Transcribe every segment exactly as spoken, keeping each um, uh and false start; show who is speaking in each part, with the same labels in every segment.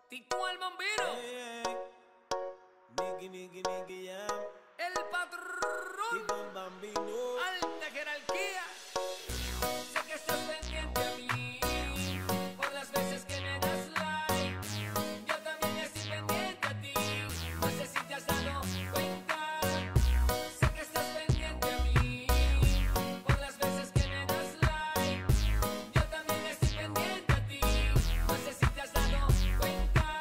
Speaker 1: Tito el Bambino,
Speaker 2: Hey, hey. Nicky, Nicky, Nicky, Jam.
Speaker 1: el patrón,
Speaker 2: Tito el Bambino.
Speaker 1: alta jerarquía. Sé que estás pendiente a mí por las veces que me das like. Yo también estoy pendiente a ti, no sé si te has dado cuenta. Sé que estás pendiente a mí por las veces que me das like. Yo también estoy pendiente a ti, no sé si te has dado cuenta.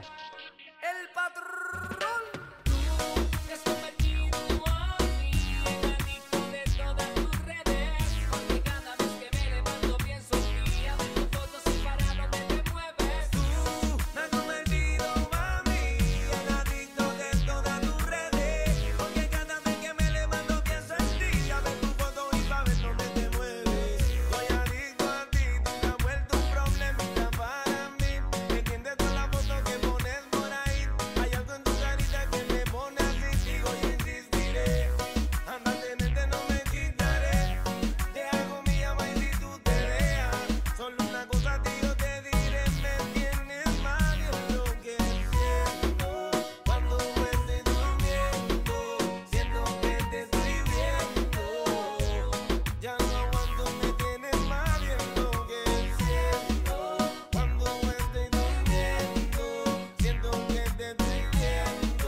Speaker 1: El patrón, tú te has convertido a mí en adicto de todas tus redes. Porque cada vez que me levanto pienso en ti, a ver tus fotos sin parar donde te mueves.
Speaker 2: Tú me has convertido, mami, en adicto de todas tus redes. Porque cada vez que me levanto pienso en ti, a ver tu foto y pa' ver dónde te mueves. Soy adicto a ti, tú te has vuelto un problemita para mí. Entiendes todas las fotos que pones por ahí. Hay algo en tu carita que me pone así, digo y insistiré. Anda, tenerte no me quitaré. Te hago mi ama y si tú te dejas, solo una cosa a ti yo te diré. Me tienes mal y es lo que siento. Cuando me estoy durmiendo, siento que te estoy viendo. Ya no aguanto, me tienes mal y es lo que siento. Cuando me estoy durmiendo, siento que te estoy viendo.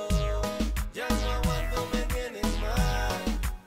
Speaker 2: Ya no aguanto, me tienes mal.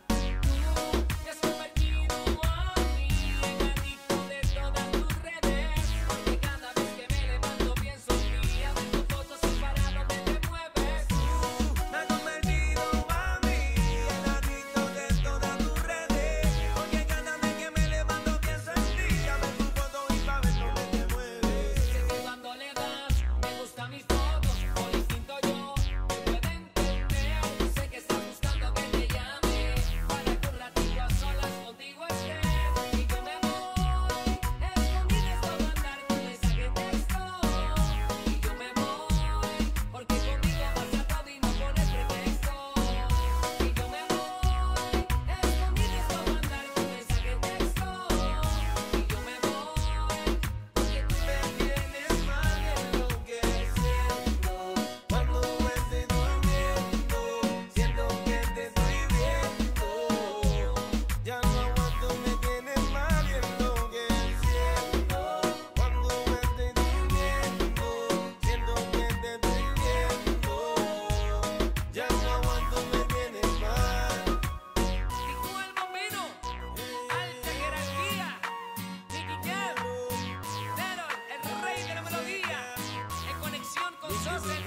Speaker 1: Tú te has convertido a mí en adicto de todas tus redes. Porque cada vez que me levanto pienso en ti, a ver tus fotos sin parar donde te mueves.
Speaker 2: Me has convertido, mami, en adicto de todas tus redes. Porque cada vez que me levanto pienso en ti, a ver tu foto y pa' ver dónde te mueves.
Speaker 1: Sé que cuando le das me gustan mis fotos, por instinto yo te puedo entender. Sé que estás buscando que te llame para que un ratito a solas contigo esté. Y yo me voy escondidas a mandarte un mensaje de texto. Y yo me voy porque conmigo vas a todo y no pones pretexto. Y yo me voy escondidas a mandarte un mensaje de texto. Y yo me voy porque tú
Speaker 2: Me tienes mal y es lo que siento. Cuando me estoy durmiendo, siento que te estoy viendo. Ya no aguanto, me tienes mal y es lo que siento. Cuando me estoy durmiendo, siento que te estoy viendo. Ya no aguanto, me tienes mal.
Speaker 1: Tito el Bambino, alta jerarquía, Nicky Jam, Nero, el rey de la melodía, en conexión con Sosel.